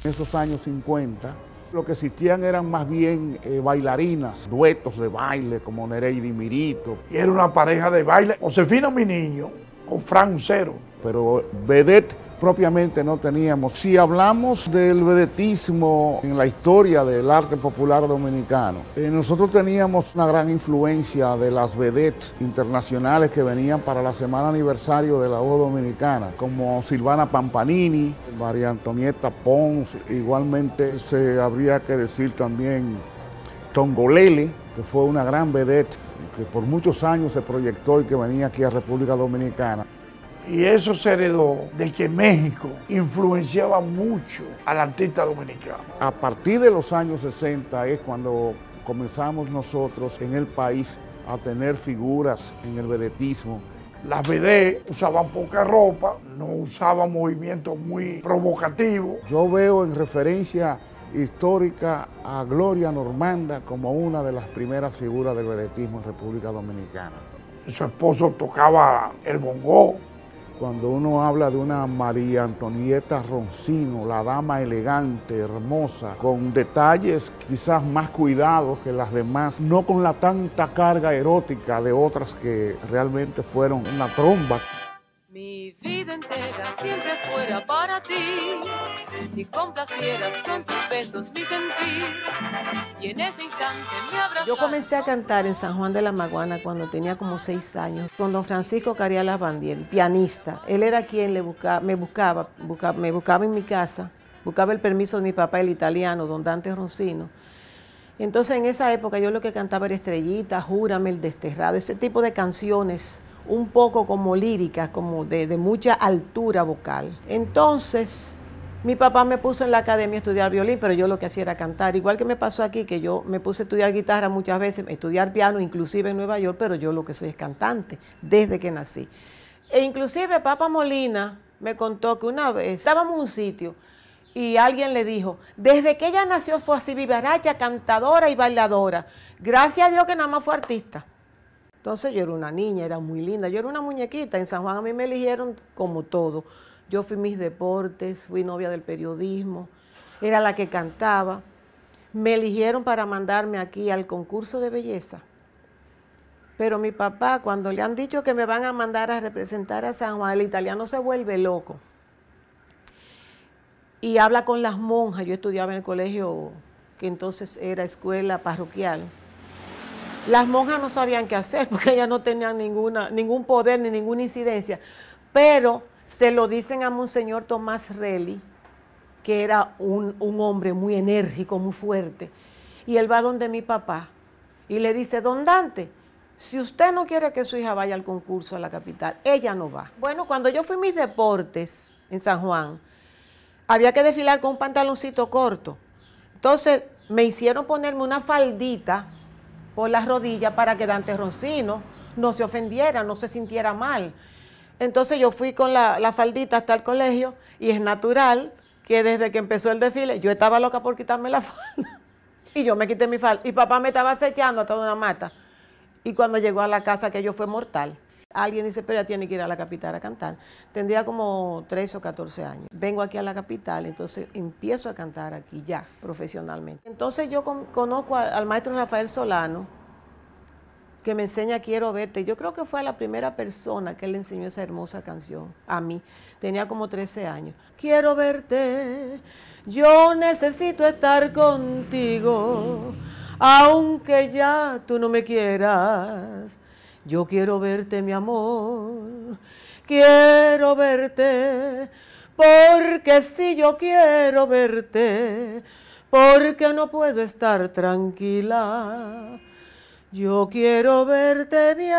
esos años 50. Lo que existían eran más bien bailarinas, duetos de baile como Nereida y Mirito. Y era una pareja de baile, Josefina Mi Niño, con Fran Ucero. Pero vedette propiamente no teníamos. Si hablamos del vedetismo en la historia del arte popular dominicano, nosotros teníamos una gran influencia de las vedettes internacionales que venían para la semana aniversario de la voz dominicana, como Silvana Pampanini, María Antonieta Pons, igualmente se habría que decir también Tongolele, que fue una gran vedette que por muchos años se proyectó y que venía aquí a República Dominicana. Y eso se heredó de que México influenciaba mucho al artista dominicano. A partir de los años 60 es cuando comenzamos nosotros en el país a tener figuras en el vedetismo. Las vedettes usaban poca ropa, no usaban movimientos muy provocativos. Yo veo en referencia histórica a Gloria Normanda como una de las primeras figuras del vedetismo en República Dominicana. Su esposo tocaba el bongó. Cuando uno habla de una María Antonieta Roncino, la dama elegante, hermosa, con detalles quizás más cuidados que las demás, no con la tanta carga erótica de otras que realmente fueron una tromba. Mi vida entera siempre fuera para ti, si complacieras con tus besos mi sentir, y en ese instante me abrazas. Yo comencé a cantar en San Juan de la Maguana cuando tenía como 6 años, con don Francisco Carialas Bandiel, pianista. Él era quien me buscaba en mi casa, buscaba el permiso de mi papá, el italiano, don Dante Roncino. Entonces en esa época yo lo que cantaba era Estrellita, Júrame, El Desterrado, ese tipo de canciones un poco como líricas, como de mucha altura vocal. Entonces, mi papá me puso en la academia a estudiar violín, pero yo lo que hacía era cantar. Igual que me pasó aquí, que yo me puse a estudiar guitarra muchas veces, estudiar piano, inclusive en Nueva York, pero yo lo que soy es cantante, desde que nací. E inclusive Papa Molina me contó que una vez estábamos en un sitio y alguien le dijo, desde que ella nació fue así, vivaracha, cantadora y bailadora. Gracias a Dios que nada más fue artista. Entonces yo era una niña, era muy linda, yo era una muñequita. En San Juan a mí me eligieron como todo. Yo fui mis deportes, fui novia del periodismo, era la que cantaba. Me eligieron para mandarme aquí al concurso de belleza. Pero mi papá, cuando le han dicho que me van a mandar a representar a San Juan, el italiano se vuelve loco. Y habla con las monjas. Yo estudiaba en el colegio que entonces era escuela parroquial. Las monjas no sabían qué hacer porque ellas no tenían ningún poder ni ninguna incidencia, pero se lo dicen a Monseñor Tomás Relli, que era un hombre muy enérgico, muy fuerte, y él va donde mi papá y le dice, don Dante, si usted no quiere que su hija vaya al concurso a la capital, ella no va. Bueno, cuando yo fui mis deportes en San Juan, había que desfilar con un pantaloncito corto, entonces me hicieron ponerme una faldita por las rodillas para que Dante Roncino no se ofendiera, no se sintiera mal. Entonces yo fui con la faldita hasta el colegio y es natural que desde que empezó el desfile yo estaba loca por quitarme la falda y yo me quité mi falda y papá me estaba acechando hasta una mata y cuando llegó a la casa aquello fue mortal. Alguien dice, pero ella tiene que ir a la capital a cantar. Tendría como 13 o 14 años. Vengo aquí a la capital, entonces empiezo a cantar aquí ya, profesionalmente. Entonces yo conozco al maestro Rafael Solano, que me enseña Quiero Verte. Yo creo que fue la primera persona que le enseñó esa hermosa canción a mí. Tenía como 13 años. Quiero verte, yo necesito estar contigo, aunque ya tú no me quieras. Yo quiero verte, mi amor, quiero verte, porque si yo quiero verte, porque no puedo estar tranquila. Yo quiero verte, mi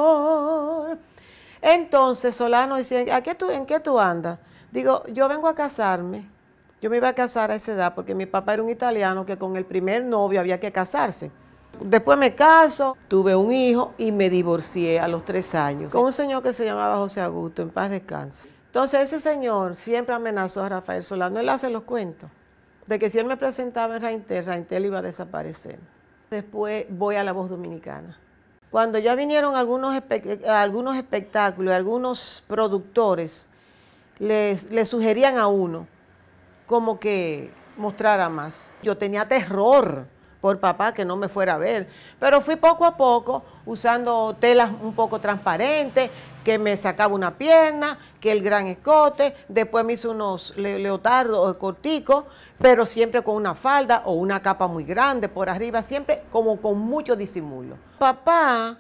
amor. Entonces Solano decía, ¿en qué tú andas? Digo, yo vengo a casarme. Yo me iba a casar a esa edad porque mi papá era un italiano que con el primer novio había que casarse. Después me caso, tuve un hijo y me divorcié a los 3 años con un señor que se llamaba José Augusto, en paz descanse. Entonces ese señor siempre amenazó a Rafael Solano, él hace los cuentos, de que si él me presentaba en Raintel iba a desaparecer. Después voy a La Voz Dominicana. Cuando ya vinieron algunos espectáculos, algunos productores le sugerían a uno como que mostrara más. Yo tenía terror por papá que no me fuera a ver, pero fui poco a poco usando telas un poco transparentes, que me sacaba una pierna, que el gran escote, después me hizo unos leotardos corticos, pero siempre con una falda o una capa muy grande por arriba, siempre como con mucho disimulo. Papá,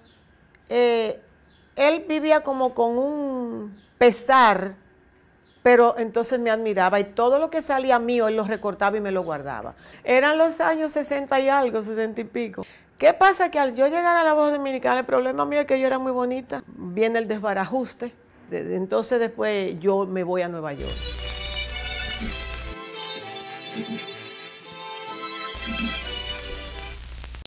él vivía como con un pesar, pero entonces me admiraba y todo lo que salía mío él lo recortaba y me lo guardaba. Eran los años 60 y algo, 60 y pico. ¿Qué pasa? Que al yo llegar a la Voz Dominicana, el problema mío es que yo era muy bonita. Viene el desbarajuste. Entonces después yo me voy a Nueva York.